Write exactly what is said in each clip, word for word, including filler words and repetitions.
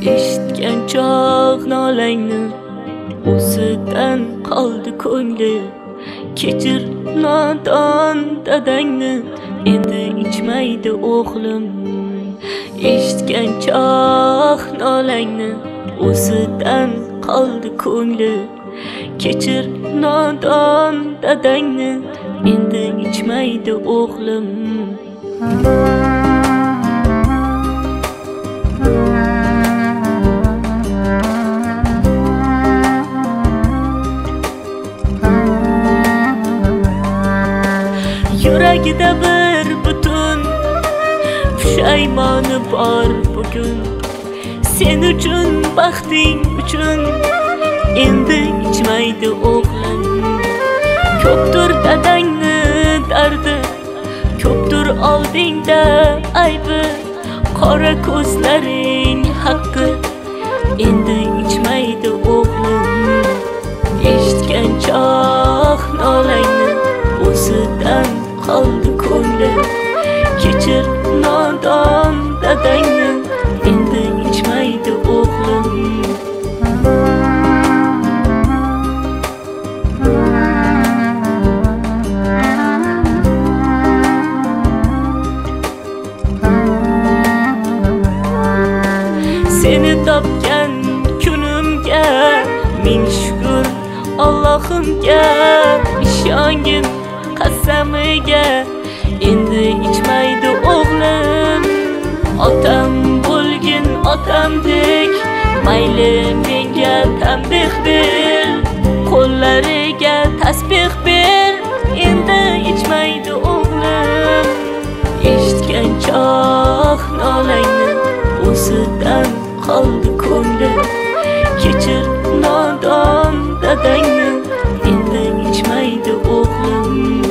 eshitgan choq nolangni o'zidan qoldi ko'ngli. Kechir nodon dadangni, endi ichmaydi o'g'lim. Eshitgan choq nolangni o'zidan qoldi ko'ngli. Kechir nodon dadangni, endi ichmaydi o'g'lim. Yuragida bir butun pushaymoni bor bugun. Sen uchun, baxting uchun endi ichmaydi o'g'lim. Ko'pdir dadangni dardi, ko'pdir oldingda aybi. Qora ko'zlaring haqqi, endi ichmaydi o'g'lim. Eshitgan choq nolangni o'zidan qoldi ko'ngli. Kechir nodon dadangni, endi ichmaydi o'g'lim. Seni topgan kunimga ming shukr Allohimga. Ishongin qasamiga, endi ichmaydi o'g'lim. Otam bo'lgin otamdek, mayli menga tanbeh ber. Qo'llariga tasbeh ber, endi ichmaydi o'g'lim. Eshitgan choq nolangni o'zidan qoldi ko'ngli. Kechir nodon dadangni, endi ichmaydi o'g'lim.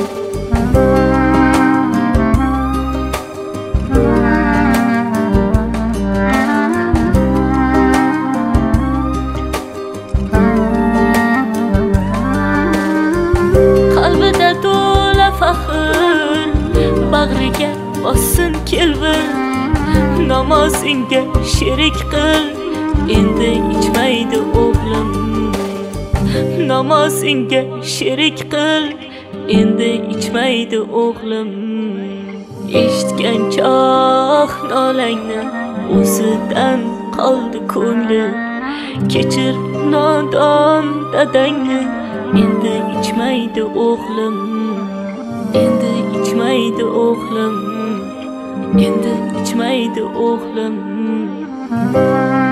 Qalbida to'la faxr, bag'riga bossin kelvir. Namozingga sherik qil, endi ichmaydi o'g'lim. Namozingga sherik qil, endi ichmaydi o'g'lim. Eshitgan choq nolangni o'zidan qoldi ko'ngli. Kechir nodon dadangni, endi ichmaydi o'g'lim. Endi ichmaydi o'g'lim. Endi ichmaydi o'g'lim.